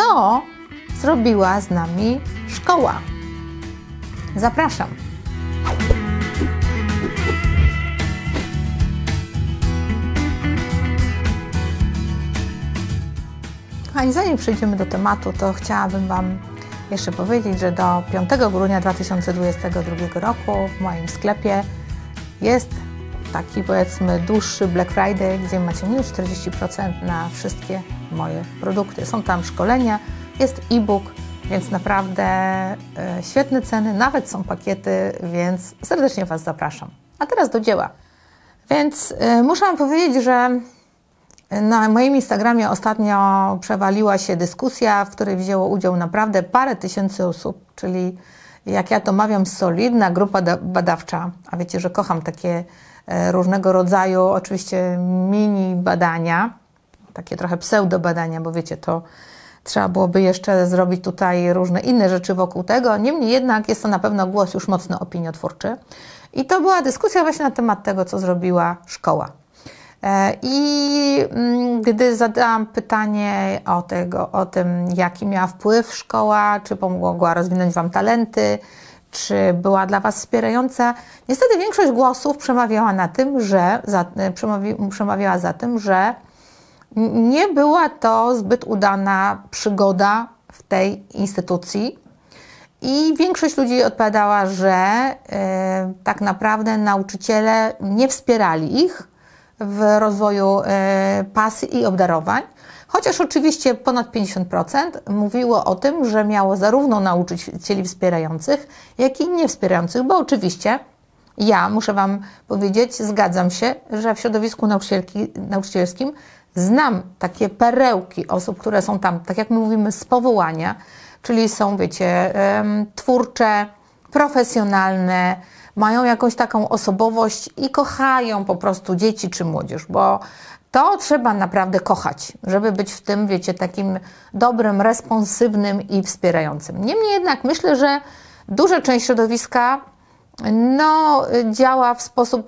co zrobiła z nami szkoła. Zapraszam. Kochani, zanim przejdziemy do tematu, to chciałabym Wam jeszcze powiedzieć, że do 5 grudnia 2022 roku w moim sklepie jest taki, powiedzmy, dłuższy Black Friday, gdzie macie minus 40% na wszystkie moje produkty. Są tam szkolenia, jest e-book, więc naprawdę świetne ceny, nawet są pakiety, więc serdecznie Was zapraszam. A teraz do dzieła. Więc muszę Wam powiedzieć, że na moim Instagramie ostatnio przewaliła się dyskusja, w której wzięło udział naprawdę parę tysięcy osób, czyli jak ja to mawiam, solidna grupa badawcza, a wiecie, że kocham takie różnego rodzaju, oczywiście mini badania, takie trochę pseudo badania, bo wiecie, to trzeba byłoby jeszcze zrobić tutaj różne inne rzeczy wokół tego. Niemniej jednak jest to na pewno głos już mocno opiniotwórczy. I to była dyskusja właśnie na temat tego, co zrobiła szkoła. I gdy zadałam pytanie o tym, jaki miała wpływ szkoła, czy pomogła rozwinąć Wam talenty, czy była dla Was wspierająca, niestety większość głosów przemawiała za tym, że nie była to zbyt udana przygoda w tej instytucji i większość ludzi odpowiadała, że tak naprawdę nauczyciele nie wspierali ich w rozwoju pasji i obdarowań, chociaż oczywiście ponad 50% mówiło o tym, że miało zarówno nauczycieli wspierających, jak i niewspierających, bo oczywiście ja muszę Wam powiedzieć, zgadzam się, że w środowisku nauczycielskim znam takie perełki osób, które są tam, tak jak my mówimy, z powołania, czyli są, wiecie, twórcze, profesjonalne, mają jakąś taką osobowość i kochają po prostu dzieci czy młodzież, bo to trzeba naprawdę kochać, żeby być w tym, wiecie, takim dobrym, responsywnym i wspierającym. Niemniej jednak myślę, że duża część środowiska działa w sposób,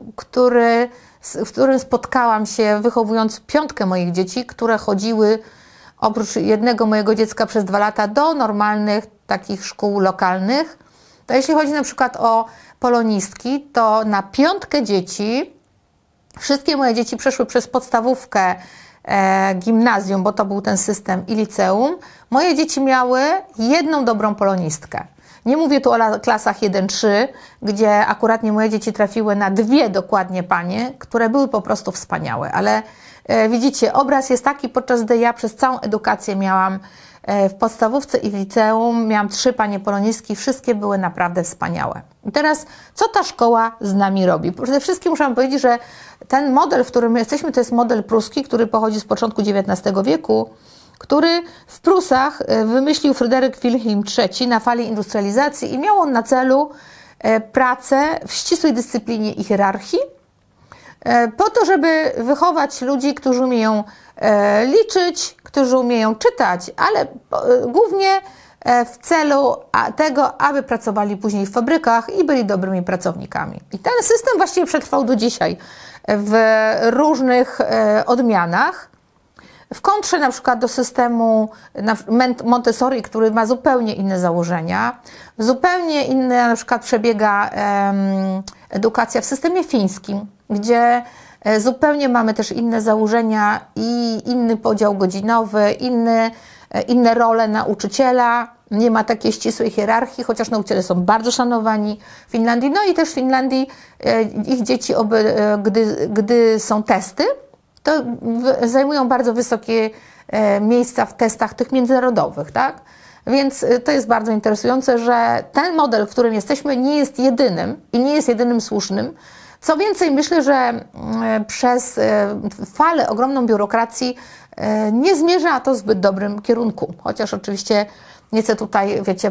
w którym spotkałam się, wychowując 5 moich dzieci, które chodziły oprócz jednego mojego dziecka przez 2 lata do normalnych takich szkół lokalnych. To jeśli chodzi na przykład o polonistki, to na 5 dzieci, wszystkie moje dzieci przeszły przez podstawówkę, gimnazjum, bo to był ten system, i liceum. Moje dzieci miały jedną dobrą polonistkę. Nie mówię tu o klasach 1-3, gdzie akurat moje dzieci trafiły na 2 dokładnie panie, które były po prostu wspaniałe. Ale widzicie, obraz jest taki, podczas gdy ja przez całą edukację miałam w podstawówce i w liceum, miałam 3 panie polonistki, wszystkie były naprawdę wspaniałe. I teraz, co ta szkoła z nami robi? Przede wszystkim muszę powiedzieć, że ten model, w którym my jesteśmy, to jest model pruski, który pochodzi z początku XIX wieku, który w Prusach wymyślił Fryderyk Wilhelm III na fali industrializacji i miał on na celu pracę w ścisłej dyscyplinie i hierarchii, po to, żeby wychować ludzi, którzy umieją liczyć, którzy umieją czytać, ale głównie w celu tego, aby pracowali później w fabrykach i byli dobrymi pracownikami. I ten system właściwie przetrwał do dzisiaj w różnych odmianach. W kontrze na przykład do systemu Montessori, który ma zupełnie inne założenia, zupełnie inna na przykład przebiega edukacja w systemie fińskim, gdzie zupełnie mamy też inne założenia i inny podział godzinowy, inne role nauczyciela, nie ma takiej ścisłej hierarchii, chociaż nauczyciele są bardzo szanowani w Finlandii. No i też w Finlandii ich dzieci, gdy są testy, to zajmują bardzo wysokie miejsca w testach tych międzynarodowych, tak? Więc to jest bardzo interesujące, że ten model, w którym jesteśmy, nie jest jedynym i nie jest jedynym słusznym. Co więcej, myślę, że przez falę ogromną biurokracji nie zmierza to w zbyt dobrym kierunku. Chociaż oczywiście nie chcę tutaj, wiecie,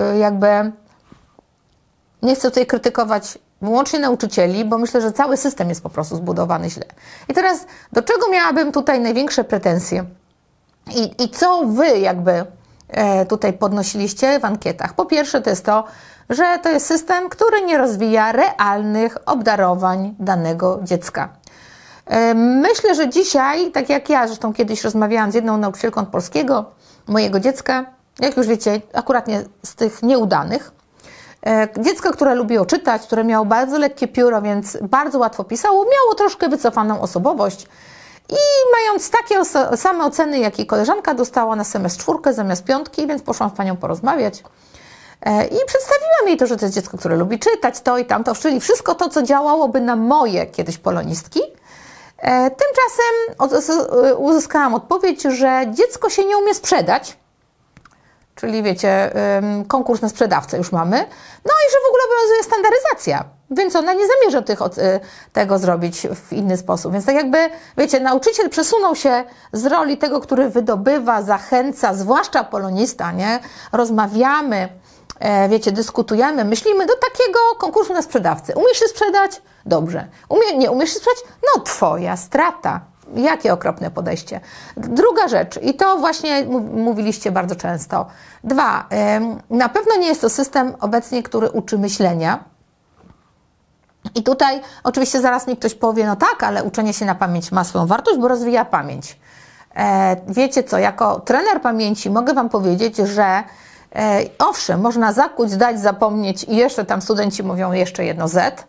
nie chcę tutaj krytykować wyłącznie nauczycieli, bo myślę, że cały system jest po prostu zbudowany źle. I teraz, do czego miałabym tutaj największe pretensje? I co Wy tutaj podnosiliście w ankietach? Po pierwsze, to jest to, że to jest system, który nie rozwija realnych obdarowań danego dziecka. Myślę, że dzisiaj, tak jak ja, zresztą kiedyś rozmawiałam z jedną nauczycielką polskiego, mojego dziecka, jak już wiecie, akurat nie z tych nieudanych. Dziecko, które lubiło czytać, które miało bardzo lekkie pióro, więc bardzo łatwo pisało, miało troszkę wycofaną osobowość i mając takie same oceny, jak i koleżanka, dostała na semestr 4 zamiast 5, więc poszłam z panią porozmawiać i przedstawiłam jej to, że to jest dziecko, które lubi czytać, to i tamto, czyli wszystko to, co działałoby na moje kiedyś polonistki. Tymczasem uzyskałam odpowiedź, że dziecko się nie umie sprzedać, czyli wiecie, konkurs na sprzedawcę już mamy, no i że w ogóle obowiązuje standaryzacja, więc ona nie zamierza tego zrobić w inny sposób. Więc tak jakby, wiecie, nauczyciel przesunął się z roli tego, który wydobywa, zachęca, zwłaszcza polonista, nie? Rozmawiamy, wiecie, dyskutujemy, myślimy do takiego konkursu na sprzedawcę. Umiesz się sprzedać? Dobrze. Nie umiesz się sprzedać? No twoja strata. Jakie okropne podejście. Druga rzecz, i to właśnie mówiliście bardzo często. 2. Na pewno nie jest to system obecnie, który uczy myślenia. I tutaj oczywiście zaraz mi ktoś powie, no tak, ale uczenie się na pamięć ma swoją wartość, bo rozwija pamięć. Wiecie co, jako trener pamięci mogę wam powiedzieć, że owszem, można zakuć, zdać, zapomnieć i jeszcze tam studenci mówią jeszcze jedno Z.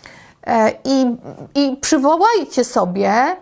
I przywołajcie sobie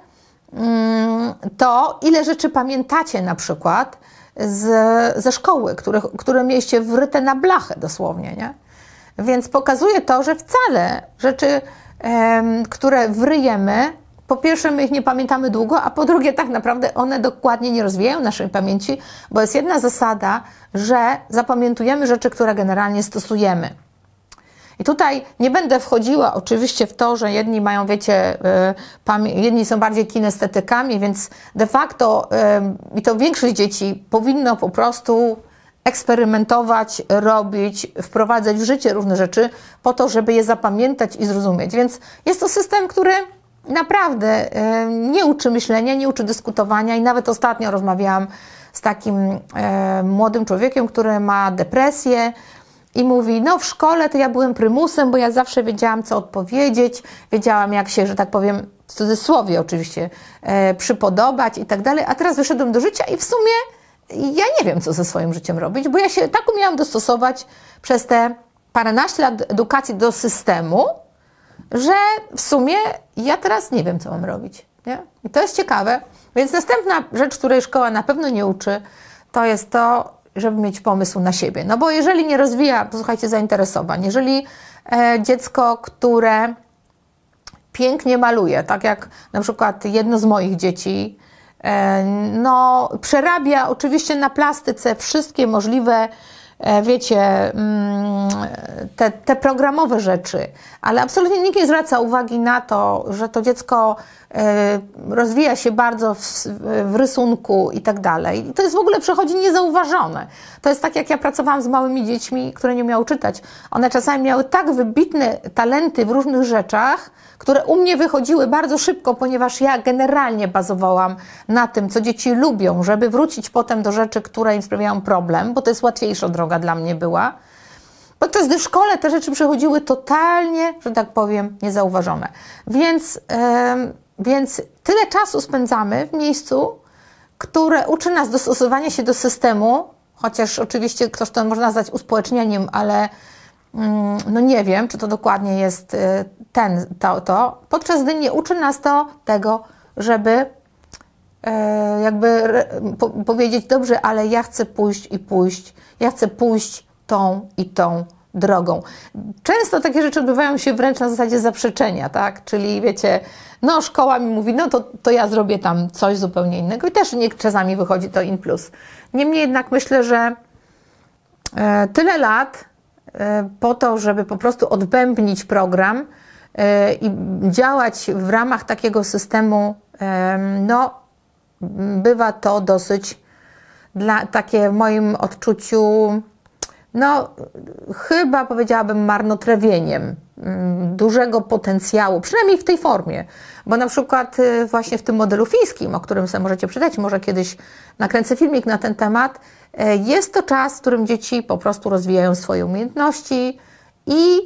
to, ile rzeczy pamiętacie na przykład ze szkoły, które mieliście wryte na blachę dosłownie, nie? Więc pokazuje to, że wcale rzeczy, które wryjemy, po pierwsze my ich nie pamiętamy długo, a po drugie tak naprawdę one dokładnie nie rozwijają naszej pamięci, bo jest jedna zasada, że zapamiętujemy rzeczy, które generalnie stosujemy. I tutaj nie będę wchodziła oczywiście w to, że jedni mają, wiecie, jedni są bardziej kinestetykami, więc de facto i to większość dzieci powinno po prostu eksperymentować, robić, wprowadzać w życie różne rzeczy po to, żeby je zapamiętać i zrozumieć. Więc jest to system, który naprawdę nie uczy myślenia, nie uczy dyskutowania i nawet ostatnio rozmawiałam z takim młodym człowiekiem, który ma depresję i mówi, no w szkole to ja byłem prymusem, bo ja zawsze wiedziałam, co odpowiedzieć, wiedziałam, jak się, że tak powiem, w cudzysłowie oczywiście, przypodobać i tak dalej, a teraz wyszedłem do życia i w sumie ja nie wiem, co ze swoim życiem robić, bo ja się tak umiałam dostosować przez te paręnaście lat edukacji do systemu, że w sumie ja teraz nie wiem, co mam robić. Nie? I to jest ciekawe. Więc następna rzecz, której szkoła na pewno nie uczy, to jest to, żeby mieć pomysł na siebie. No bo jeżeli nie rozwija, posłuchajcie, zainteresowań, jeżeli dziecko, które pięknie maluje, tak jak na przykład jedno z moich dzieci, no przerabia oczywiście na plastyce wszystkie możliwe, wiecie, te programowe rzeczy, ale absolutnie nikt nie zwraca uwagi na to, że to dziecko rozwija się bardzo w rysunku i tak dalej. I to jest w ogóle przechodzi niezauważone. To jest tak, jak ja pracowałam z małymi dziećmi, które nie umiały czytać. One czasami miały tak wybitne talenty w różnych rzeczach, które u mnie wychodziły bardzo szybko, ponieważ ja generalnie bazowałam na tym, co dzieci lubią, żeby wrócić potem do rzeczy, które im sprawiają problem, bo to jest łatwiejsza droga dla mnie była. Podczas gdy w szkole te rzeczy przechodziły totalnie, że tak powiem, niezauważone. Więc tyle czasu spędzamy w miejscu, które uczy nas dostosowania się do systemu, chociaż oczywiście ktoś to można nazwać uspołecznieniem, ale no nie wiem, czy to dokładnie jest to. Podczas gdy nie uczy nas to tego, żeby jakby powiedzieć, dobrze, ale ja chcę pójść, ja chcę pójść tą i tą drogą. Często takie rzeczy odbywają się wręcz na zasadzie zaprzeczenia, tak? Czyli wiecie, no szkoła mi mówi, no to ja zrobię tam coś zupełnie innego i też czasami wychodzi to in plus. Niemniej jednak myślę, że tyle lat po to, żeby po prostu odbębnić program i działać w ramach takiego systemu, no bywa to dosyć takie w moim odczuciu, no chyba powiedziałabym marnotrawieniem dużego potencjału, przynajmniej w tej formie, bo na przykład właśnie w tym modelu fińskim, o którym sobie możecie przeczytać, może kiedyś nakręcę filmik na ten temat, jest to czas, w którym dzieci po prostu rozwijają swoje umiejętności i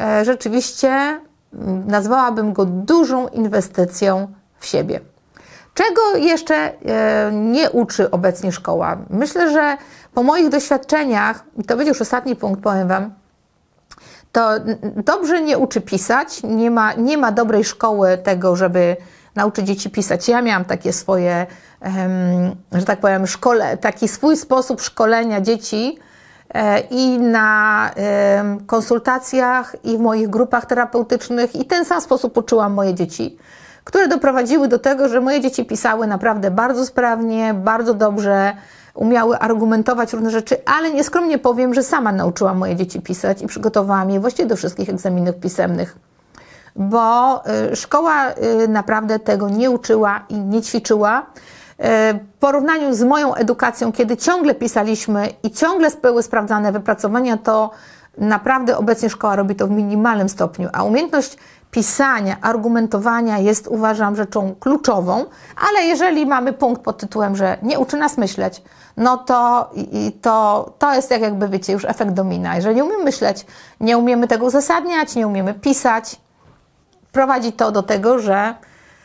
rzeczywiście nazwałabym go dużą inwestycją w siebie. Czego jeszcze nie uczy obecnie szkoła? Myślę, że po moich doświadczeniach, i to będzie już ostatni punkt, powiem Wam, to dobrze nie uczy pisać, nie ma dobrej szkoły tego, żeby nauczyć dzieci pisać. Ja miałam takie swoje, że tak powiem, taki swój sposób szkolenia dzieci i na konsultacjach, i w moich grupach terapeutycznych, i ten sam sposób uczyłam moje dzieci, które doprowadziły do tego, że moje dzieci pisały naprawdę bardzo sprawnie, bardzo dobrze, umiały argumentować różne rzeczy, ale nieskromnie powiem, że sama nauczyłam moje dzieci pisać i przygotowałam je właściwie do wszystkich egzaminów pisemnych, bo szkoła naprawdę tego nie uczyła i nie ćwiczyła. W porównaniu z moją edukacją, kiedy ciągle pisaliśmy i ciągle były sprawdzane wypracowania, to naprawdę obecnie szkoła robi to w minimalnym stopniu, a umiejętność pisania, argumentowania jest, uważam, rzeczą kluczową, ale jeżeli mamy punkt pod tytułem, że nie uczy nas myśleć, no to jest jak jakby, wiecie, już efekt domina. Jeżeli nie umiemy myśleć, nie umiemy tego uzasadniać, nie umiemy pisać, prowadzi to do tego, że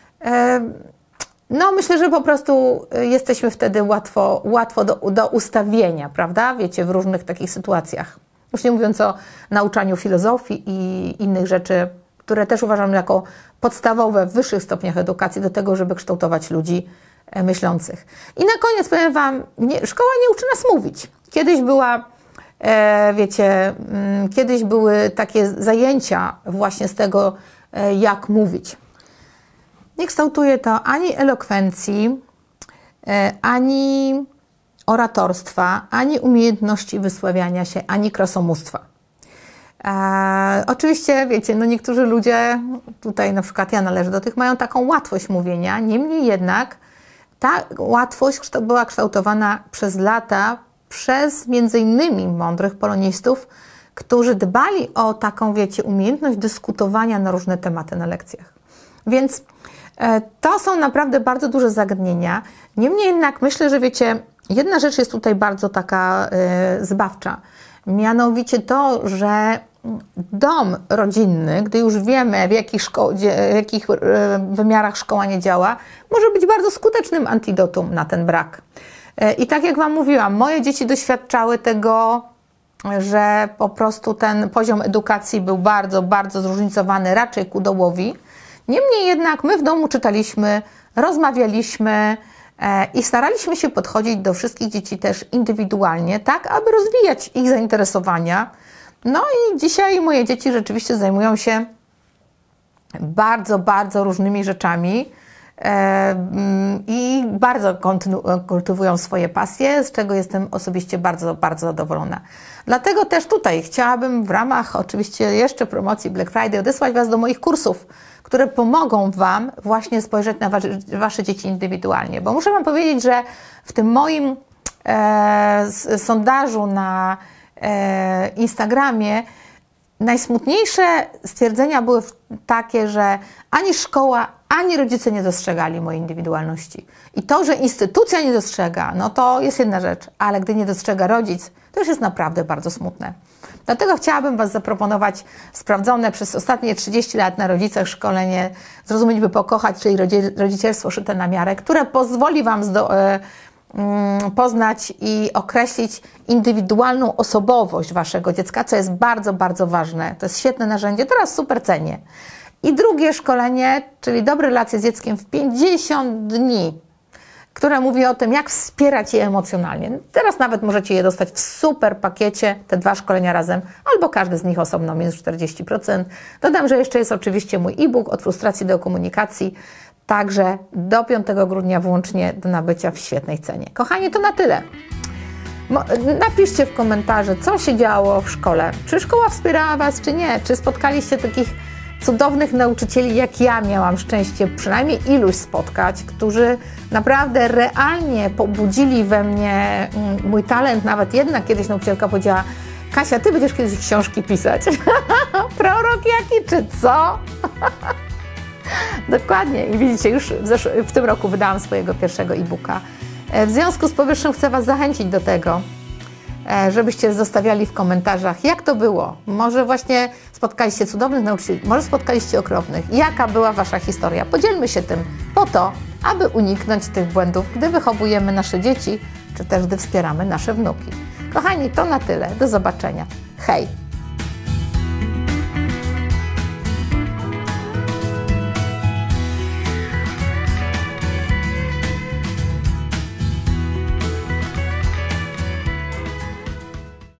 no myślę, że po prostu jesteśmy wtedy łatwo do ustawienia, prawda? Wiecie, w różnych takich sytuacjach. Już nie mówiąc o nauczaniu filozofii i innych rzeczy, które też uważam jako podstawowe w wyższych stopniach edukacji do tego, żeby kształtować ludzi myślących. I na koniec powiem Wam, szkoła nie uczy nas mówić. Kiedyś była, wiecie, kiedyś były takie zajęcia właśnie z tego, jak mówić. Nie kształtuje to ani elokwencji, ani oratorstwa, ani umiejętności wysławiania się, ani krasomóstwa. Oczywiście, wiecie, no niektórzy ludzie, tutaj na przykład ja należę do tych, mają taką łatwość mówienia, niemniej jednak ta łatwość była kształtowana przez lata przez między innymi mądrych polonistów, którzy dbali o taką, wiecie, umiejętność dyskutowania na różne tematy na lekcjach. Więc to są naprawdę bardzo duże zagadnienia. Niemniej jednak myślę, że wiecie, jedna rzecz jest tutaj bardzo taka zbawcza. Mianowicie to, że dom rodzinny, gdy już wiemy, w jakich wymiarach szkoła nie działa, może być bardzo skutecznym antidotum na ten brak. I tak jak Wam mówiłam, moje dzieci doświadczały tego, że po prostu ten poziom edukacji był bardzo, bardzo zróżnicowany, raczej ku dołowi. Niemniej jednak my w domu czytaliśmy, rozmawialiśmy i staraliśmy się podchodzić do wszystkich dzieci też indywidualnie, tak aby rozwijać ich zainteresowania. No i dzisiaj moje dzieci rzeczywiście zajmują się bardzo, bardzo różnymi rzeczami i bardzo kultywują swoje pasje, z czego jestem osobiście bardzo, bardzo zadowolona. Dlatego też tutaj chciałabym w ramach oczywiście jeszcze promocji Black Friday odesłać Was do moich kursów, które pomogą Wam właśnie spojrzeć na Wasze dzieci indywidualnie. Bo muszę Wam powiedzieć, że w tym moim sondażu na Instagramie najsmutniejsze stwierdzenia były takie, że ani szkoła, ani rodzice nie dostrzegali mojej indywidualności. I to, że instytucja nie dostrzega, no to jest jedna rzecz, ale gdy nie dostrzega rodzic, to już jest naprawdę bardzo smutne. Dlatego chciałabym Was zaproponować sprawdzone przez ostatnie 30 lat na rodzicach szkolenie Zrozumieć, by pokochać, czyli rodzicielstwo szyte na miarę, które pozwoli Wam poznać i określić indywidualną osobowość Waszego dziecka, co jest bardzo, bardzo ważne. To jest świetne narzędzie, teraz super cenię. I drugie szkolenie, czyli dobre relacje z dzieckiem w 50 dni, które mówi o tym, jak wspierać je emocjonalnie. Teraz nawet możecie je dostać w super pakiecie, te 2 szkolenia razem, albo każdy z nich osobno, minus 40%. Dodam, że jeszcze jest oczywiście mój e-book Od frustracji do komunikacji, także do 5 grudnia włącznie do nabycia w świetnej cenie. Kochani, to na tyle. Napiszcie w komentarzu, co się działo w szkole. Czy szkoła wspierała Was, czy nie? Czy spotkaliście takich cudownych nauczycieli, jak ja miałam szczęście przynajmniej iluś spotkać, którzy naprawdę realnie pobudzili we mnie mój talent. Nawet jedna kiedyś nauczycielka powiedziała: Kasia, Ty będziesz kiedyś książki pisać. Prorok jaki, czy co? Dokładnie. I widzicie, już w tym roku wydałam swojego pierwszego e-booka. W związku z powyższym chcę Was zachęcić do tego, żebyście zostawiali w komentarzach, jak to było. Może właśnie spotkaliście cudownych nauczycieli, może spotkaliście okropnych. Jaka była Wasza historia? Podzielmy się tym po to, aby uniknąć tych błędów, gdy wychowujemy nasze dzieci, czy też gdy wspieramy nasze wnuki. Kochani, to na tyle. Do zobaczenia. Hej!